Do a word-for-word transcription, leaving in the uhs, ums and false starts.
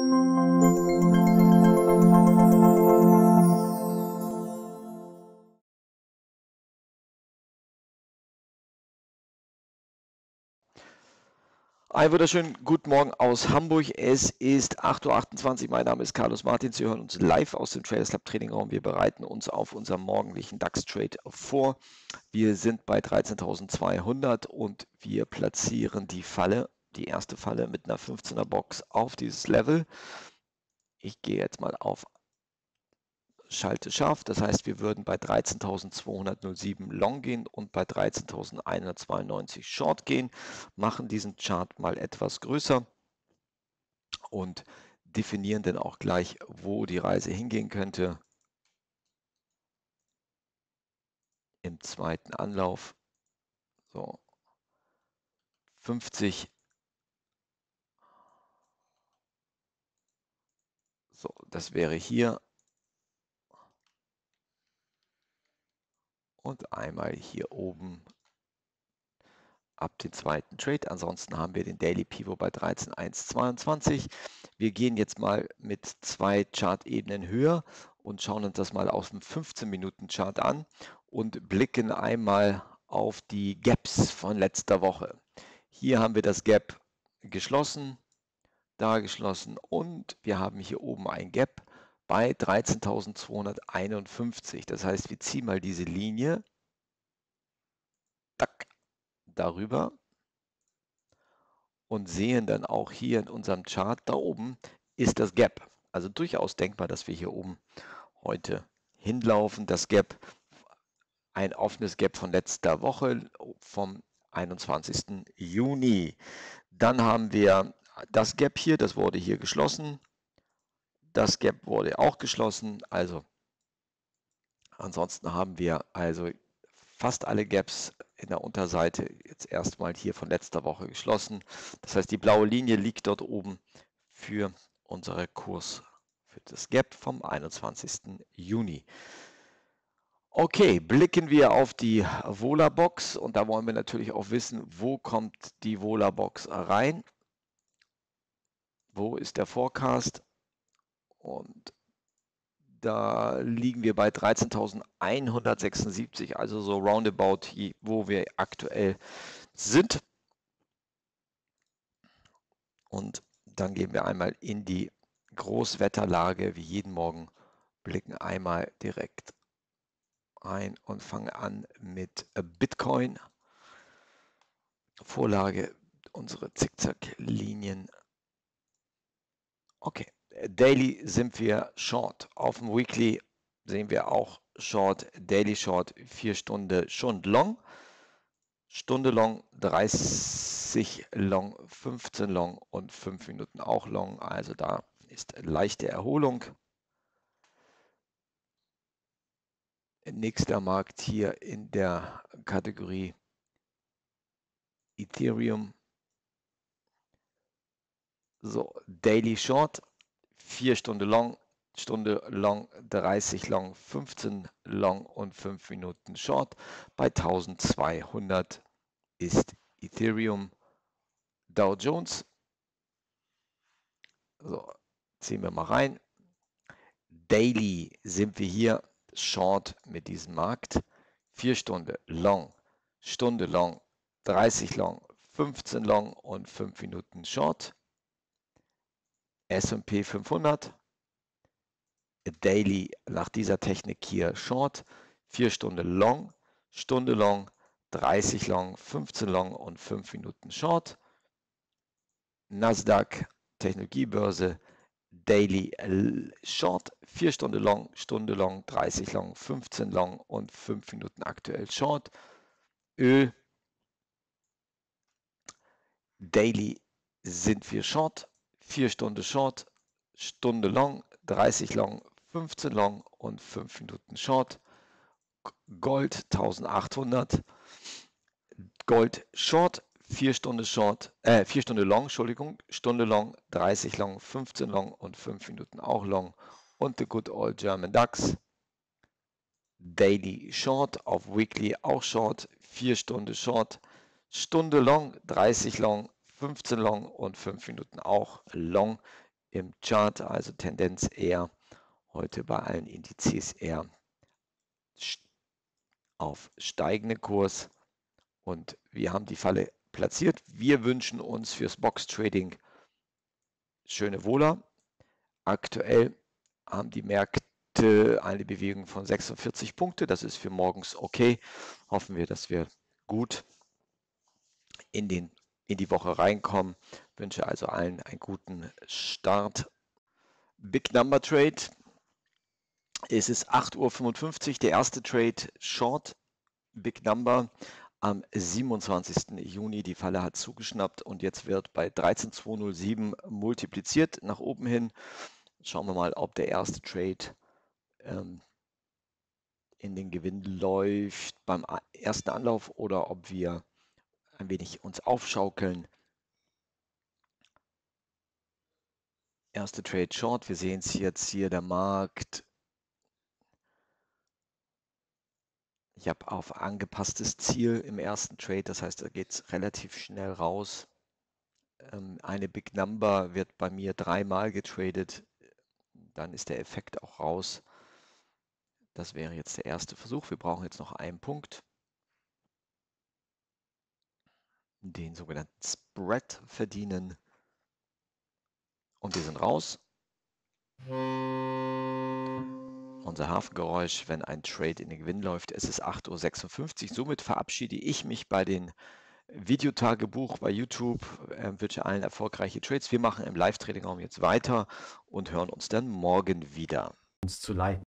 Einen wunderschönen guten Morgen aus Hamburg. Es ist acht Uhr achtundzwanzig. Mein Name ist Carlos Martin. Sie hören uns live aus dem Traders Lab Trading Raum. Wir bereiten uns auf unseren morgendlichen DAX-Trade vor. Wir sind bei dreizehntausendzweihundert und wir platzieren die Falle, die erste Falle mit einer fünfzehner Box auf dieses Level. Ich gehe jetzt mal auf Schalte scharf, das heißt, wir würden bei dreizehntausendzweihundertsieben Long gehen und bei dreizehntausendeinhundertzweiundneunzig Short gehen, machen diesen Chart mal etwas größer und definieren dann auch gleich, wo die Reise hingehen könnte. Im zweiten Anlauf. So, fünfzig. So, das wäre hier. Und einmal hier oben ab den zweiten Trade. Ansonsten haben wir den Daily Pivot bei dreizehn Komma hundertzweiundzwanzig. Wir gehen jetzt mal mit zwei Chart-Ebenen höher und schauen uns das mal auf dem fünfzehn Minuten Chart an und blicken einmal auf die Gaps von letzter Woche. Hier haben wir das Gap geschlossen, da geschlossen und wir haben hier oben ein Gap bei dreizehntausendzweihunderteinundfünfzig. Das heißt, wir ziehen mal diese Linie tack, darüber und sehen dann auch hier in unserem Chart, da oben ist das Gap. Also durchaus denkbar, dass wir hier oben heute hinlaufen. Das Gap, ein offenes Gap von letzter Woche vom einundzwanzigsten Juni. Dann haben wir das Gap hier, das wurde hier geschlossen. Das Gap wurde auch geschlossen. Also ansonsten haben wir also fast alle Gaps in der Unterseite jetzt erstmal hier von letzter Woche geschlossen. Das heißt, die blaue Linie liegt dort oben für unsere Kurs, für das Gap vom einundzwanzigsten Juni. Okay, blicken wir auf die Vola-Box und da wollen wir natürlich auch wissen, wo kommt die Vola-Box rein? Wo ist der Forecast? Und da liegen wir bei dreizehntausendeinhundertsechsundsiebzig, also so roundabout, wo wir aktuell sind. Und dann gehen wir einmal in die Großwetterlage, wie jeden Morgen, blicken einmal direkt ein und fangen an mit Bitcoin. Vorlage, unsere Zickzack-Linien. Okay. Daily sind wir Short. Auf dem Weekly sehen wir auch Short, Daily Short, vier Stunden schon Long. Stunde Long, dreißig Long, fünfzehn Long und fünf Minuten auch Long. Also da ist leichte Erholung. Nächster Markt hier in der Kategorie Ethereum. So, Daily Short. vier Stunden Long, Stunde Long, dreißig Long, fünfzehn Long und fünf Minuten Short. Bei eintausendzweihundert ist Ethereum. Dow Jones. So, ziehen wir mal rein. Daily sind wir hier Short mit diesem Markt. vier Stunden Long, Stunde Long, dreißig Long, fünfzehn Long und fünf Minuten Short. S und P fünfhundert, Daily nach dieser Technik hier Short, vier Stunden Long, Stunde Long, dreißig Long, fünfzehn Long und fünf Minuten Short. Nasdaq Technologiebörse, Daily Short, vier Stunden Long, Stunde Long, dreißig Long, fünfzehn Long und fünf Minuten aktuell Short. Öl, Daily sind wir Short, vier Stunden Short, Stunde Long, dreißig Long, fünfzehn Long und fünf Minuten Short. Gold eintausendachthundert, Gold Short, vier Stunden Short, äh, vier Stunden Long, Entschuldigung, Stunde Long, dreißig Long, fünfzehn Long und fünf Minuten auch Long. Und the good old German DAX, Daily Short, auf Weekly auch Short, vier Stunden Short, Stunde Long, dreißig Long, fünfzehn Long und fünf Minuten auch Long. im Chart, also Tendenz eher heute bei allen Indizes eher auf steigenden Kurs und wir haben die Falle platziert. Wir wünschen uns fürs Box Trading schöne Wohler. Aktuell haben die Märkte eine Bewegung von sechsundvierzig Punkte. Das ist für morgens okay. Hoffen wir, dass wir gut in, den, in die Woche reinkommen. Wünsche also allen einen guten Start. Big Number Trade. Es ist acht Uhr fünfundfünfzig. Der erste Trade Short. Big Number am siebenundzwanzigsten Juni. Die Falle hat zugeschnappt und jetzt wird bei dreizehn Komma zweihundertsieben multipliziert nach oben hin. Schauen wir mal, ob der erste Trade ähm, in den Gewinn läuft beim ersten Anlauf oder ob wir ein wenig uns aufschaukeln. Erste Trade Short, wir sehen es jetzt hier, der Markt. Ich habe auf angepasstes Ziel im ersten Trade, das heißt, da geht es relativ schnell raus. Ähm, eine Big Number wird bei mir dreimal getradet, dann ist der Effekt auch raus. Das wäre jetzt der erste Versuch. Wir brauchen jetzt noch einen Punkt. Den sogenannten Spread verdienen. Und wir sind raus. Unser Hafengeräusch, wenn ein Trade in den Gewinn läuft. Es ist acht Uhr sechsundfünfzig. Somit verabschiede ich mich bei den Videotagebuch bei YouTube. Äh, wünsche allen erfolgreiche Trades. Wir machen im Live-Trading-Raum jetzt weiter und hören uns dann morgen wieder. Uns zu leiten.